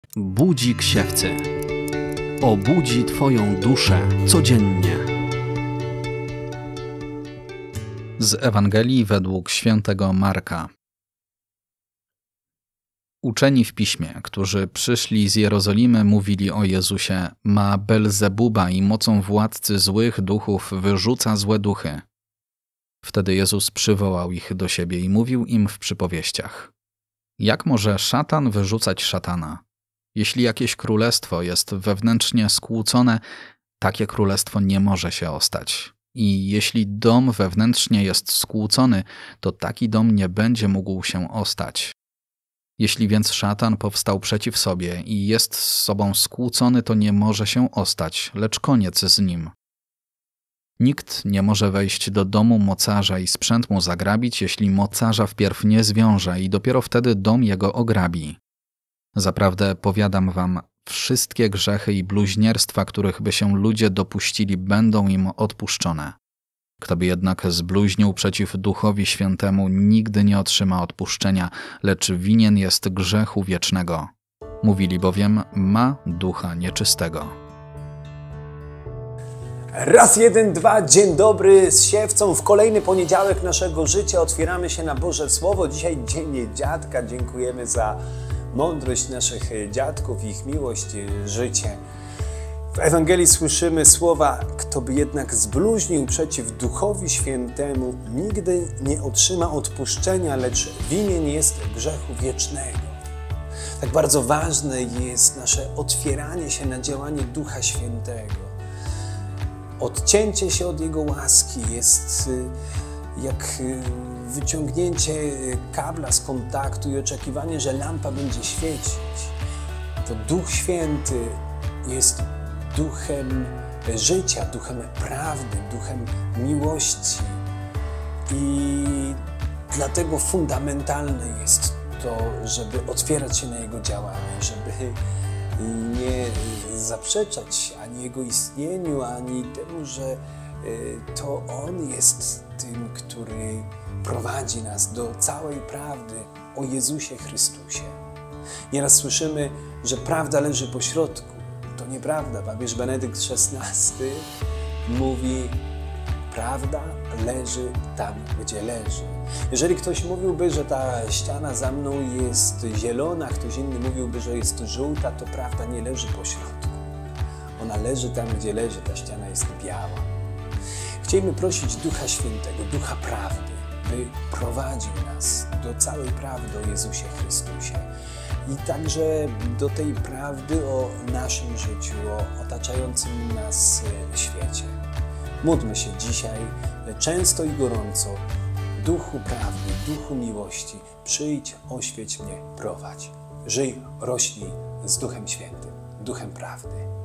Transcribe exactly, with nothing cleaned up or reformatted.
Budzik siewcy. Obudzi Twoją duszę codziennie. Z Ewangelii według świętego Marka. Uczeni w piśmie, którzy przyszli z Jerozolimy, mówili o Jezusie: ma Belzebuba i mocą władcy złych duchów wyrzuca złe duchy. Wtedy Jezus przywołał ich do siebie i mówił im w przypowieściach: jak może szatan wyrzucać szatana? Jeśli jakieś królestwo jest wewnętrznie skłócone, takie królestwo nie może się ostać. I jeśli dom wewnętrznie jest skłócony, to taki dom nie będzie mógł się ostać. Jeśli więc szatan powstał przeciw sobie i jest z sobą skłócony, to nie może się ostać, lecz koniec z nim. Nikt nie może wejść do domu mocarza i sprzęt mu zagrabić, jeśli mocarza wpierw nie zwiąże i dopiero wtedy dom jego ograbi. Zaprawdę powiadam wam, wszystkie grzechy i bluźnierstwa, których by się ludzie dopuścili, będą im odpuszczone. Kto by jednak zbluźnił przeciw Duchowi Świętemu, nigdy nie otrzyma odpuszczenia, lecz winien jest grzechu wiecznego. Mówili bowiem: ma ducha nieczystego. Raz, jeden, dwa, dzień dobry z siewcą. W kolejny poniedziałek naszego życia otwieramy się na Boże Słowo. Dzisiaj Dzień Dziadka. Dziękujemy za mądrość naszych dziadków, ich miłość, życie. W Ewangelii słyszymy słowa: kto by jednak zbluźnił przeciw Duchowi Świętemu, nigdy nie otrzyma odpuszczenia, lecz winien jest grzechu wiecznego. Tak bardzo ważne jest nasze otwieranie się na działanie Ducha Świętego. Odcięcie się od Jego łaski jest jak wyciągnięcie kabla z kontaktu i oczekiwanie, że lampa będzie świecić. To Duch Święty jest duchem życia, duchem prawdy, duchem miłości. I dlatego fundamentalne jest to, żeby otwierać się na Jego działanie, żeby nie zaprzeczać ani Jego istnieniu, ani temu, że to On jest tym, który prowadzi nas do całej prawdy o Jezusie Chrystusie. Nieraz słyszymy, że prawda leży po środku. To nieprawda. Papież Benedykt szesnasty mówi: prawda leży tam, gdzie leży. Jeżeli ktoś mówiłby, że ta ściana za mną jest zielona, ktoś inny mówiłby, że jest żółta, to prawda nie leży po środku. Ona leży tam, gdzie leży. Ta ściana jest biała. Chcielibyśmy prosić Ducha Świętego, Ducha Prawdy, by prowadził nas do całej prawdy o Jezusie Chrystusie i także do tej prawdy o naszym życiu, o otaczającym nas świecie. Módlmy się dzisiaj często i gorąco: Duchu Prawdy, Duchu Miłości, przyjdź, oświeć mnie, prowadź. Żyj, rośnij z Duchem Świętym, Duchem Prawdy.